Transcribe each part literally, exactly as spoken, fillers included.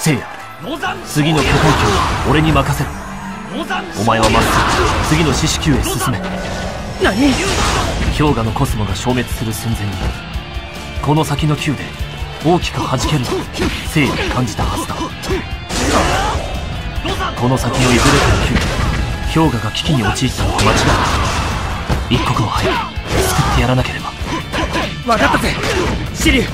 聖夜、次の巨海峡は俺に任せる。お前はまっすぐ次の四死球へ進め。 何？ 氷河のコスモが消滅する寸前にこの先の球で大きく弾けると聖夜に感じたはずだ。この先のいずれかの球で氷河が危機に陥ったのは間違いない。一刻も早く救ってやらなければ。 分かったぜ紫龍。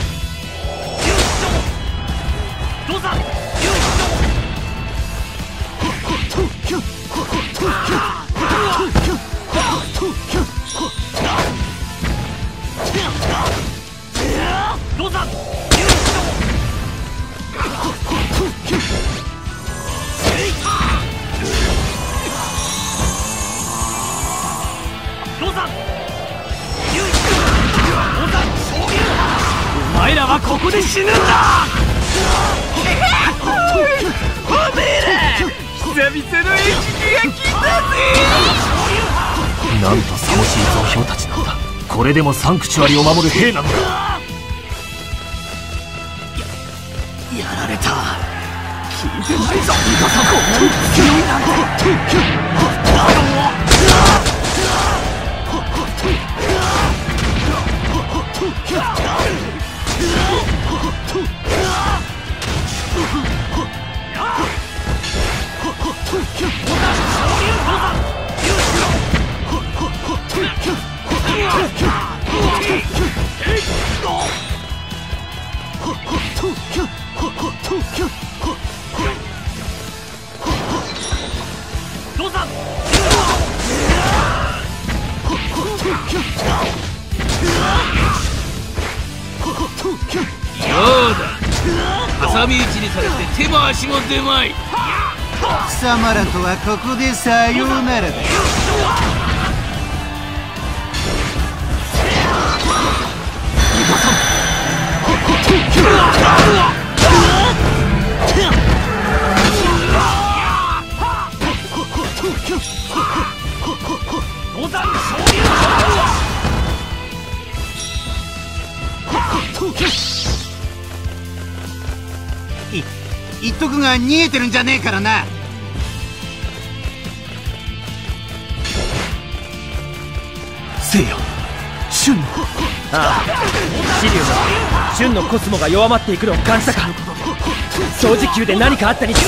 お前らはここで死ぬんだ。おめえら久々の演技が来たぜ。 なんとさもしい蔵氷たちなんだ。これでもサンクチュアリを守る兵なのか。 や, やられた。聞いてないぞ。こんなに強いなんて。 挟み撃ちにされて手も足も出まい。 貴様らとはここでさようならだ。い言っとくが逃げてるんじゃねえからな。 聖夜、瞬のああ、紫龍が瞬のコスモが弱まっていくのを感じたか。掃除球で何かあったに違いない。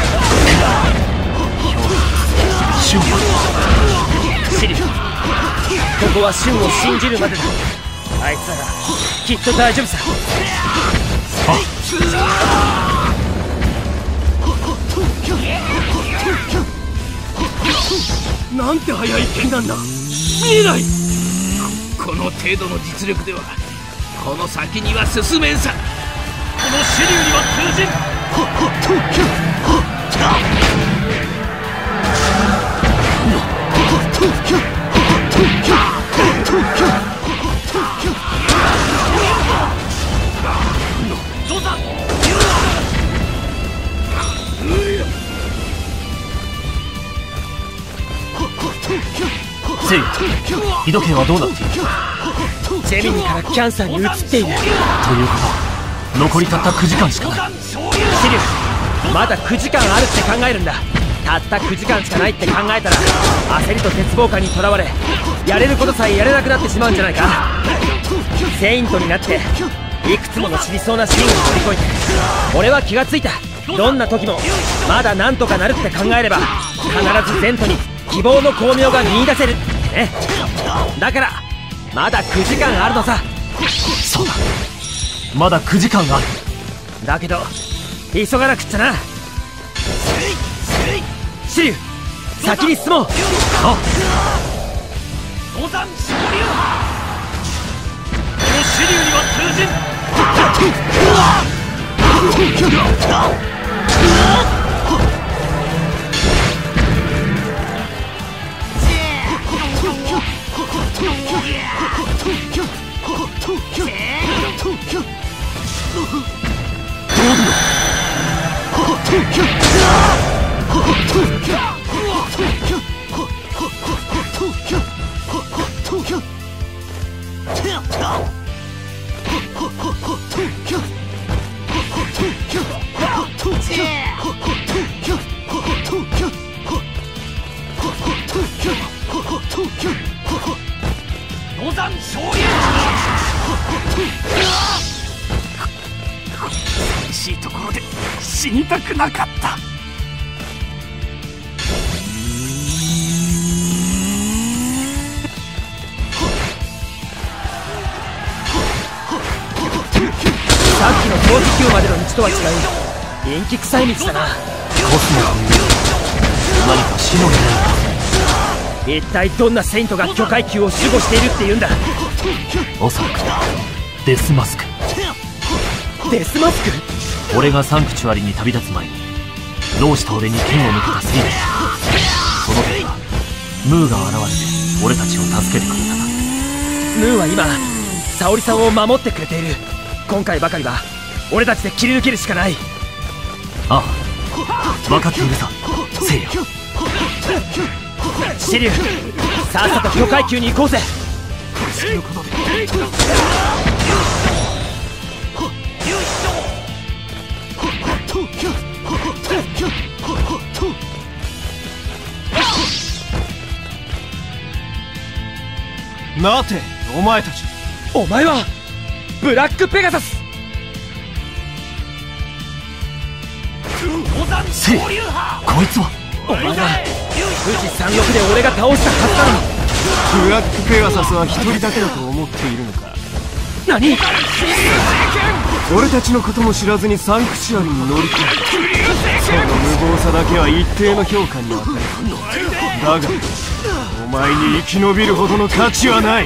瞬よ、 紫龍、ここは瞬を信じるまでだ。あいつらがきっと大丈夫さ。なんて速い剣なんだ。見えない。 この程度の実力ではこの先には進めんさ。 この紫龍には通じん。 聖夜、日時計はどうなっている？ ジェミニからキャンサーに移っている。ということは残りたったくじかんしかない。 紫龍、まだくじかんあるって考えるんだ。たったくじかんしかないって考えたら焦りと絶望感にとらわれやれることさえやれなくなってしまうんじゃないか。セイントになっていくつもの死にそうなシーンを乗り越えて俺は気がついた。どんな時もまだなんとかなるって考えれば必ず前途に希望の光明が見出せるってね。だからまだくじかんあるのさ。 そうだ、まだくじかんある。 だけど急がなくっちゃな。紫龍、先に進もう。 あ、 登山昇竜派。この紫龍には通じん。 寂しいところで死にたくなかった。 さっきの陶器宮までの道とは違い陰気臭い道だな。 コスモという何か死の狙いか。 一体どんなセイントが巨階級を守護しているって言うんだ。 おそらくデスマスク。 デスマスク。 俺がサンクチュアリに旅立つ前に老子と俺に剣を向けたセイント。その時はムーが現れて俺たちを助けてくれた。 ムーは今沙織さんを守ってくれている。今回ばかりは俺たちで切り抜けるしかない。 ああ、分かっているさセイヤ。 シリュウ、さっさと巨階級に行こうぜ。 待てお前たち。 お前はブラックペガサス。 セイヤ、こいつは。 お前は富士山麓で俺が倒したはずなのに。 ブラックペガサスは一人だけだと思っているのか。 何？ 俺たちのことも知らずにサンクチュアリに乗り込んだ。その無謀さだけは一定の評価に値える。だがお前に生き延びるほどの価値はない。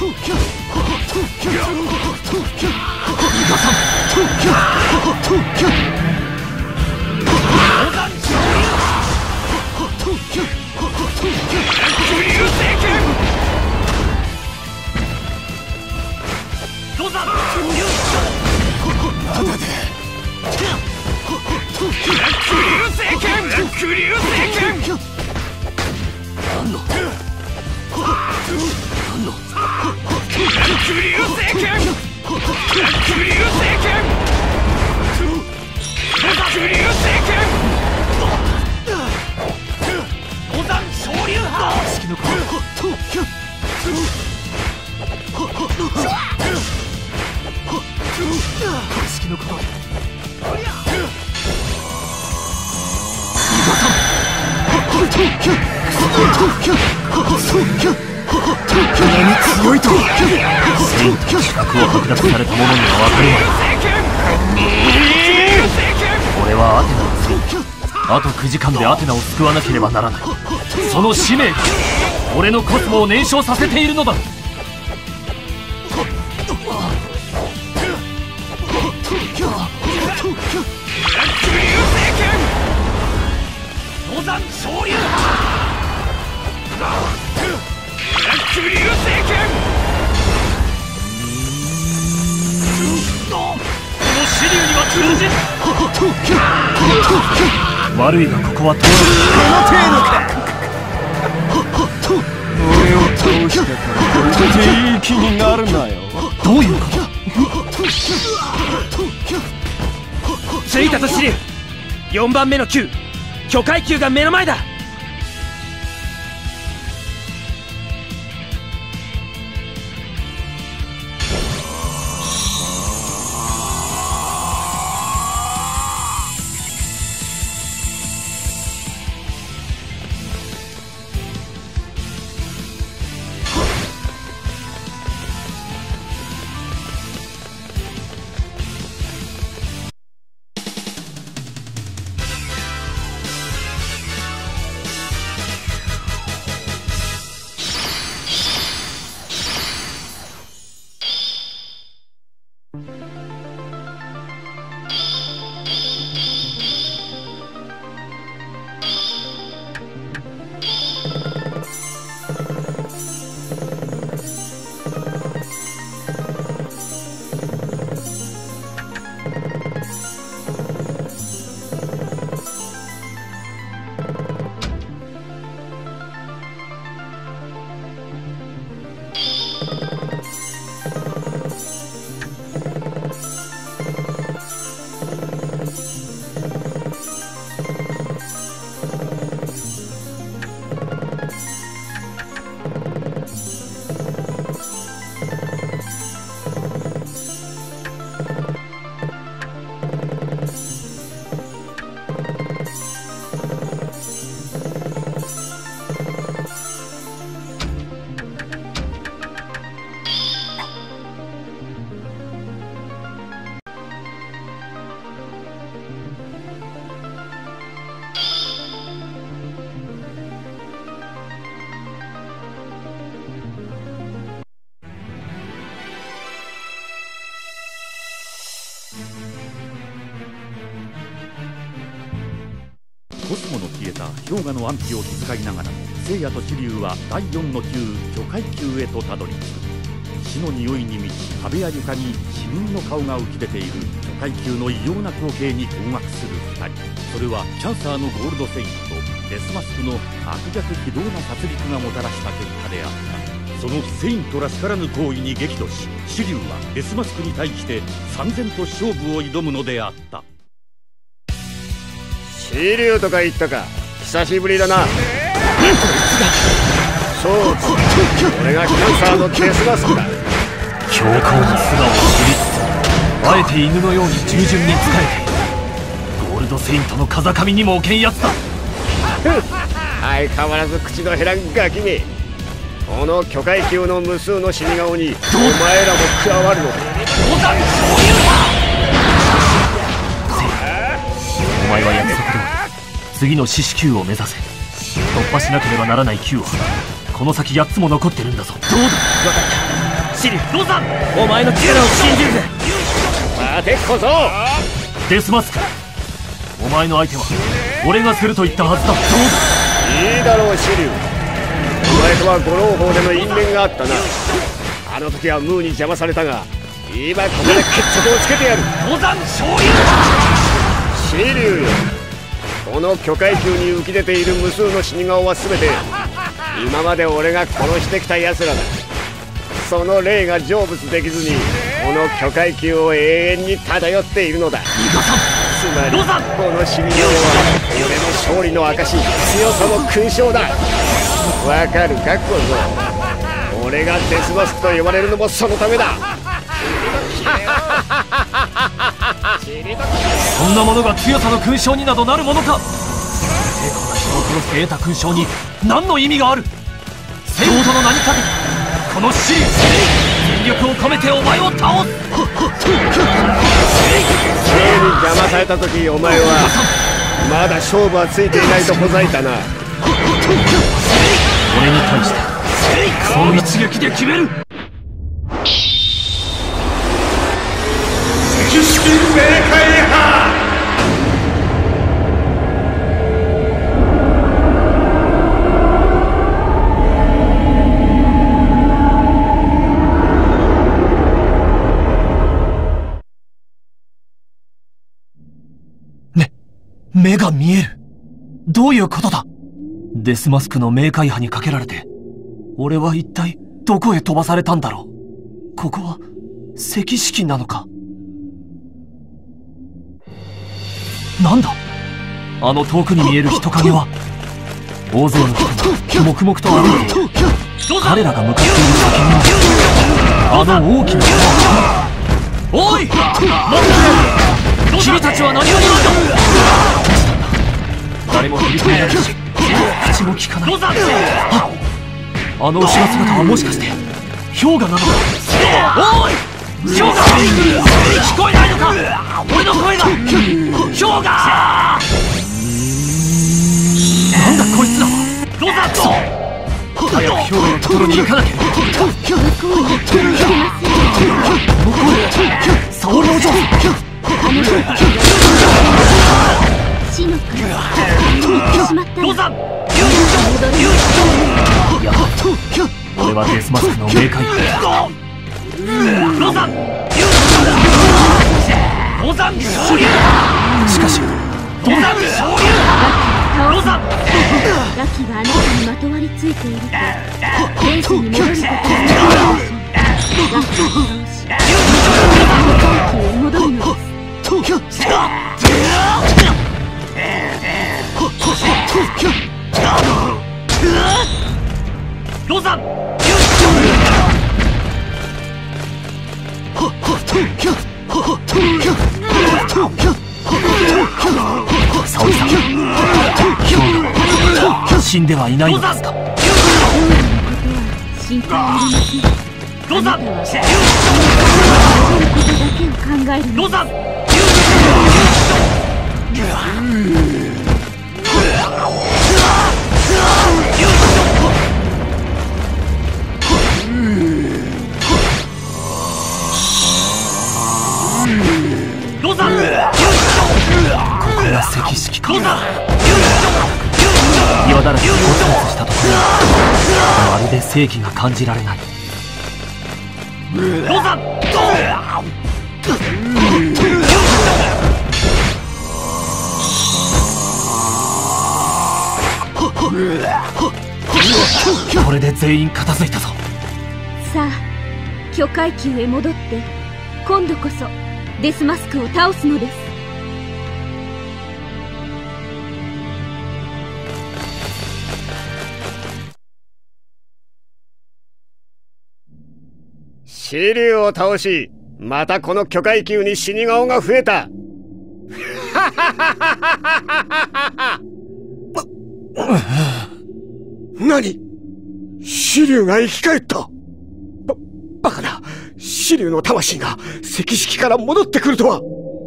強いとセイントの資格を剥奪された者には分かるまい。俺はアテナのセイント。あとくじかんでアテナを救わなければならない。その使命が俺のコスモを燃焼させているのだ。悪いがここは通る。 俺を倒したからこれでいい気になるなよ。 どういうこと？ 着いたとシリュウ。よんばんめの級巨階級が目の前だ。 コスモの消えた氷河の安否を気遣いながらも、聖夜と紫龍はだいよんの級巨海級へとたどり着く。死の匂いに満ち、壁や床に死人の顔が浮き出ている巨海級の異様な光景に困惑するふたり。それはキャンサーのゴールドセインとデスマスクの悪逆非道な殺戮がもたらした結果であった。そのセイントらしからぬ行為に激怒し、紫龍はデスマスクに対して三千と勝負を挑むのであった。 紫龍とか言ったか、久しぶりだな。そう、俺がキャンサーのデスマスクだ。 強硬な素顔を知りつつ、あえて犬のように従順に仕えている。ゴールドセイントの風上にも置けんやつだ。 相変わらず口の減らんガキめ。この巨海級の無数の死に顔にお前らも加わるのだ。 お前は約束通り次の獅子級を目指せ。突破しなければならない級はこの先やっつも残ってるんだぞ。どうだ。分かった。シリロザン、お前の力を信じるぜ。 待て小僧。 デスマスク、お前の相手は俺がすると言ったはずだ。どうだ。いいだろう紫龍、お前とは五郎砲での因縁があったな。あの時はムーに邪魔されたが、今ここで決着をつけてやる。 ロザン昇竜。 紫龍よ、この巨海級に浮き出ている無数の死に顔は全て今まで俺が殺してきた奴らだ。その霊が成仏できずにこの巨海級を永遠に漂っているのだ。つまりこの死に顔は俺の勝利の証、強さの勲章だ。わかるか小僧。俺がデスマスクと呼ばれるのもそのためだ。 そんなものが強さの勲章になどなるものか。成功な人を殺して得た勲章に何の意味がある。聖王殿の名にかけてこのシリーズ全力を込めてお前を倒す。 霊に邪魔された時、お前はまだ勝負はついていないとほざいたな。 俺に対してその一撃で決める。 知識明快派。 め、目が見える。どういうことだ。デスマスクの冥界派にかけられて俺は一体どこへ飛ばされたんだろう。ここは石式なのか。なんだあの遠くに見える人影は。大勢の人が黙々と歩いている。彼らが向かっている先にはあの大きな山。おい待ってくれ。君たちは何を言うんだ。誰も振り返らないし口も聞かない。あ、あの後ろ姿はもしかして氷河なのか。おい氷河、聞こえないのか俺の声が。氷河なんだこいつらは。ロザット、早く氷河のところに行かなきゃ。向こうでサオルお嬢さん。 死の国を行ってしまった。 ロザン、いや俺はデスマスクの冥界派。ロザン、ロザン昇竜。しかしロザン昇竜。ロザン、 ラキがあなたにまとわりついているとレースに戻ることを願うでしょう。ラキを倒し大気へ戻るのです。 ロザン、沙織さん、氷河死んではいないのですか。 心配ありません。 ロザン、 あなたはことだけを考えるの。 ロザン、ロザン、ここが石式か。ロザン、 岩だらけにゴツゴツしたところにまるで正気が感じられない。ロザンこれで全員片付いたぞ。 さあ巨階級へ戻って今度こそデスマスクを倒すのです。 シリュウを倒し、またこの巨階級に死に顔が増えた。何？シリュウが生き返った。バ、バカだ。シリュウの魂が石式から戻ってくるとは。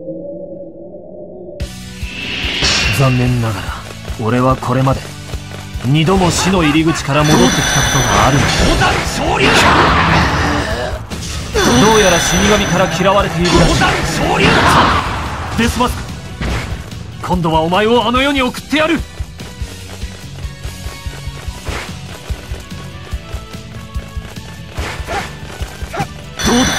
残念ながら俺はこれまで二度も死の入り口から戻ってきたことがあるんだ。どうやら死神から嫌われているらしい。デスマスク、今度はお前をあの世に送ってやる。どうだ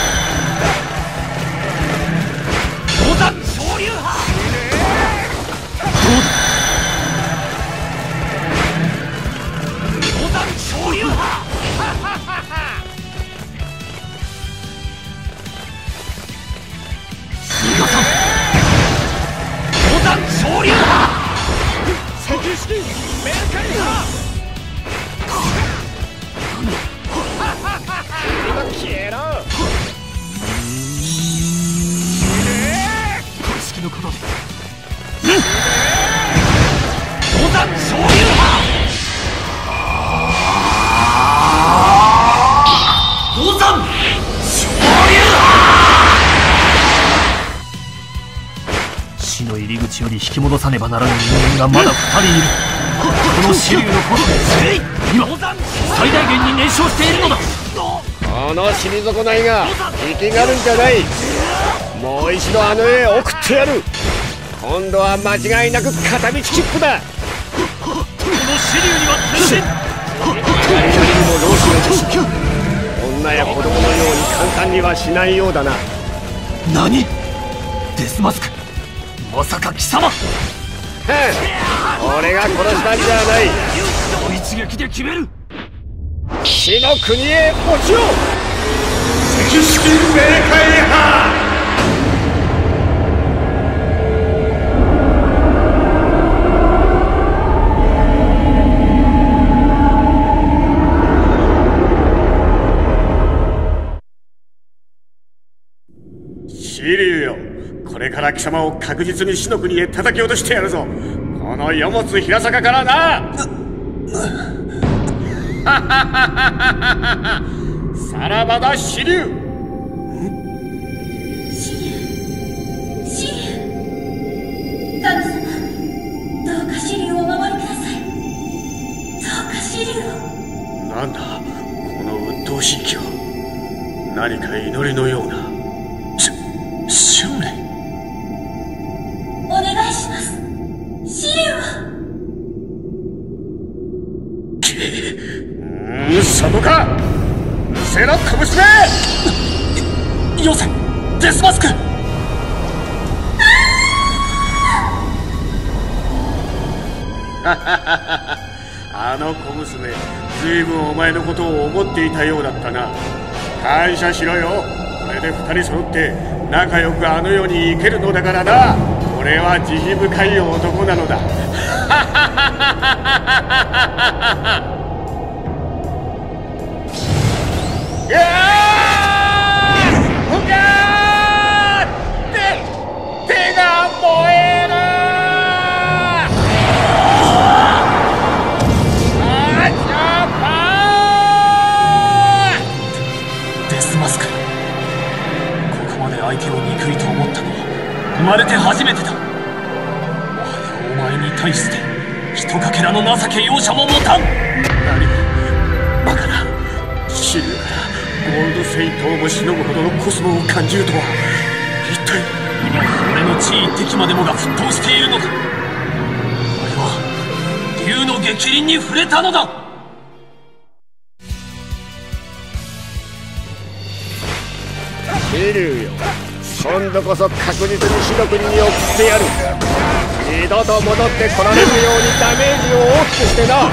死の入り口より引き戻さねばならぬ人間がまだふたりいる。このシリュウのことで今最大限に燃焼しているのだ。 この死に損ないが生きがるんじゃない。もう一度あの世へ送ってやる。今度は間違いなく片道切符だ。 このシリュウには天然誰よりも老子の弟子、女や子供のように簡単にはしないようだな。 何？デスマスク、まさか貴様？ 俺が殺したんじゃない。 一撃で決める。 死の国へ落ちよう。 石式冥界派。 シリュウよ、これから貴様を確実に死の国へ叩き落としてやるぞ。この世物平坂からな。さらばだシリュウ。 シリュウ、シリュウ、神様、どうかシリュウをお守りください。どうかシリュウを。 なんだこの鬱陶しい気は。何か祈りのような。し春麗、 お願いします。シリュウは。うん、そこか。うせろ小娘。 よせデスマスク。 あの小娘、ずいぶんお前のことを思っていたようだったな。感謝しろよ。これで二人揃って仲良くあの世に行けるのだからな。俺は慈悲深い男なのだ。いやー、ふがー、手、手が燃える。あー、ジャパー。 デスマスク、ここまで相手を憎いと思ったのは生まれて初めてだ。もはやお前に対してひとかけらの情け容赦も持たん。 何、バカな。シリュウからゴールドセイントをもしのぐほどのコスモを感じるとは。一体今俺の地位敵までもが沸騰しているのだ。お前は竜の激鱗に触れたのだ。 飛竜よ、今度こそ確実にシノ国に送ってやる。二度と戻ってこられるようにダメージを大きくしてな。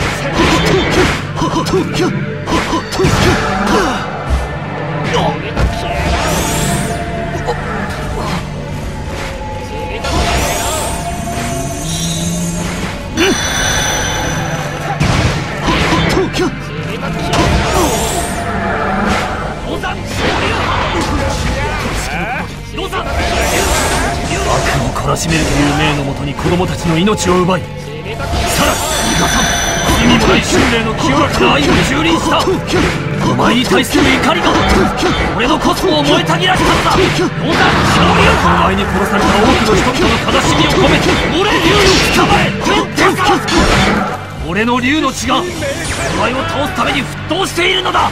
悪を懲らしめるという命のもとに子供たちの命を奪い、さらに伊賀さん、意味もない春麗の清らかな愛を蹂躙した。お前に対する怒りが俺のコスモを燃えたぎらしたのだ。どうだお前に殺された多くの人々の悲しみを込めて俺竜を捕まえてか俺の竜の血がお前を倒すために沸騰しているのだ。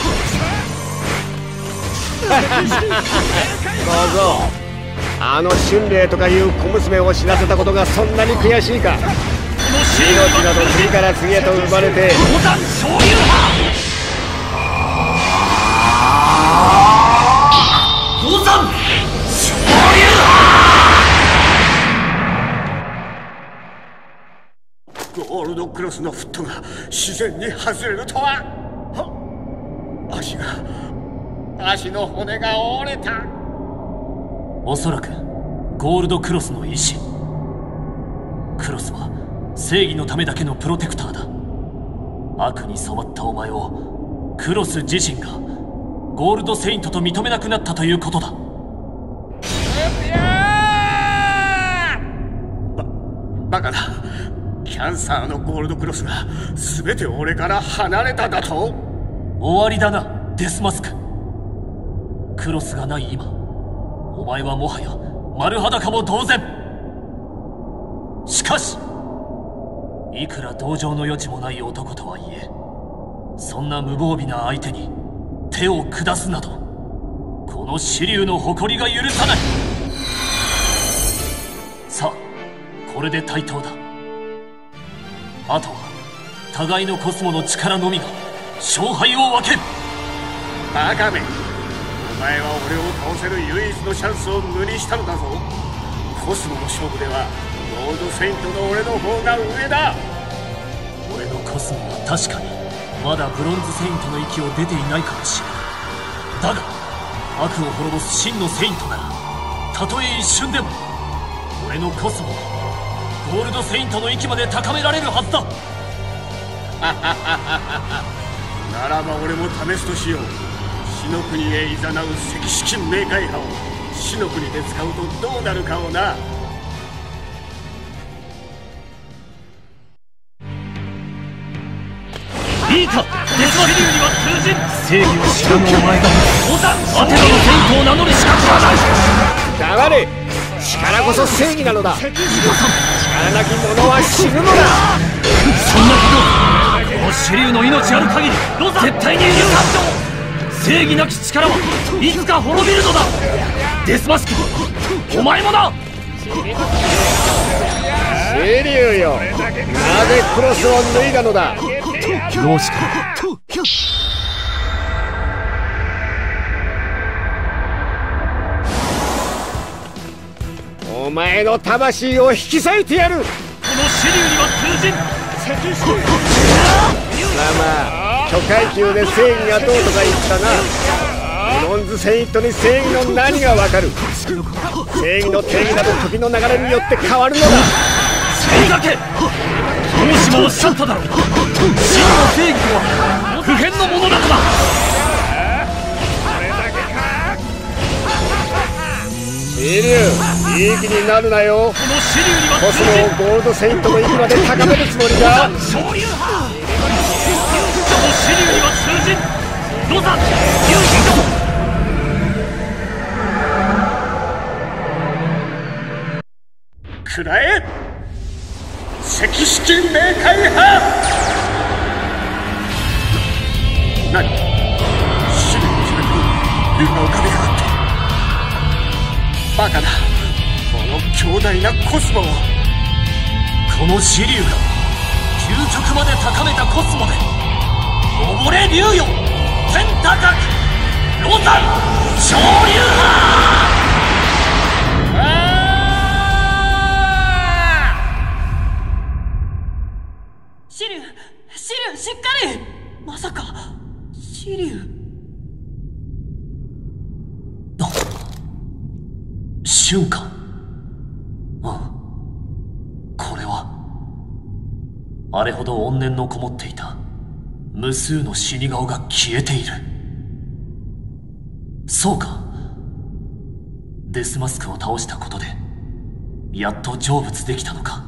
どうぞ。あの春麗とかいう小娘を死なせたことがそんなに悔しいか。命など次から次へと生まれてゴールドクロスのフットが自然に外れるとは。は足が足の骨が折れた。 おそらくゴールドクロスの意志。クロスは正義のためだけのプロテクターだ。悪に染まったお前をクロス自身がゴールドセイントと認めなくなったということだ。 バカだ。キャンサーのゴールドクロスが全て俺から離れただと。 終わりだなデスマスク。クロスがない今、お前はもはや丸裸も同然。しかしいくら同情の余地もない男とはいえ、そんな無防備な相手に手を下すなど、この紫龍の誇りが許さない。さあこれで対等だ。あとは互いのコスモの力のみが勝敗を分ける。 バカめ、お前は俺を倒せる唯一のチャンスを無にしたのだぞ。コスモの勝負ではゴールドセイントの俺の方が上だ。 俺のコスモは確かにまだブロンズセイントの域を出ていないかもしれない。だが悪を滅ぼす真のセイントなら、たとえ一瞬でも俺のコスモはゴールドセイントの域まで高められるはずだ。 ならば俺も試すとしよう。死の国へ誘う赤色冥界派を死の国で使うとどうなるかをな。 いいか、デスマリュウには通じん。正義を知らぬお前がアテナのセイントを名乗る資格はない。 黙れ。力こそ正義なのだ。力なき者は死ぬのだ。 そんなことこの紫龍の命ある限り絶対に許さん。正義なき力はいつか滅びるのだ。デスマスク、お前もな。 紫龍よ、なぜクロスを脱いだのだ。 どうした。 お前の魂を引き裂いてやる。この紫龍には通じん。 まあまあ、巨階級で正義がどうとか言ったな。ブロンズセイントに正義の何がわかる。正義の定義など時の流れによって変わるのだ。 それだけ。もしもおっしゃっただろう。真の正義とは不変のものなのだ。 紫龍、いい気になるなよ。コスモをゴールドセイントの域まで高めるつもりだ。 昇竜派。その紫龍には通じん。どうだ。 くらえ赤色冥界派。何、死の記録に竜が浮かび上がった。バカだ、この強大なコスモを。 この紫龍が究極まで高めたコスモで溺れ竜よ天高くロザン昇竜シリュウ、シリュウ、しっかり。まさかシリュウ。 瞬間。うん。これはあれほど怨念のこもっていた無数の死に顔が消えている。そうか。デスマスクを倒したことでやっと成仏できたのか。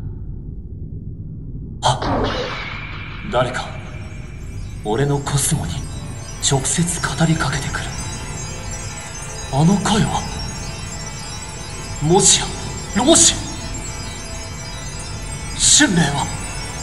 あ、誰か俺のコスモに直接語りかけてくる。あの声はもしや老子。春麗は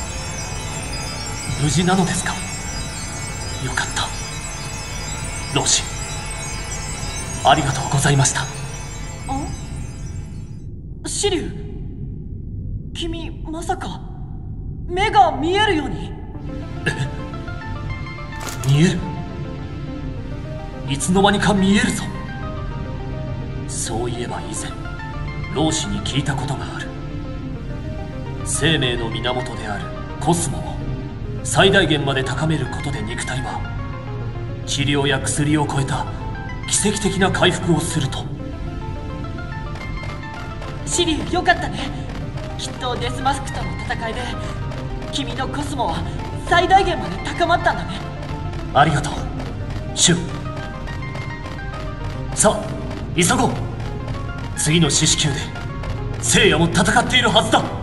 無事なのですか。よかった。老子ありがとうございました。 あ、シリュウ、君まさか目が見えるように。 え、見える。いつの間にか見えるぞ。そういえば以前老子に聞いたことがある。生命の源であるコスモを最大限まで高めることで肉体は治療や薬を超えた奇跡的な回復をすると。 シリュウ、よかったね。きっとデスマスクとの戦いで君のコスモは最大限まで高まったんだね。 ありがとうシュン。さあ急ごう。次の四死球で聖夜も戦っているはずだ。うん。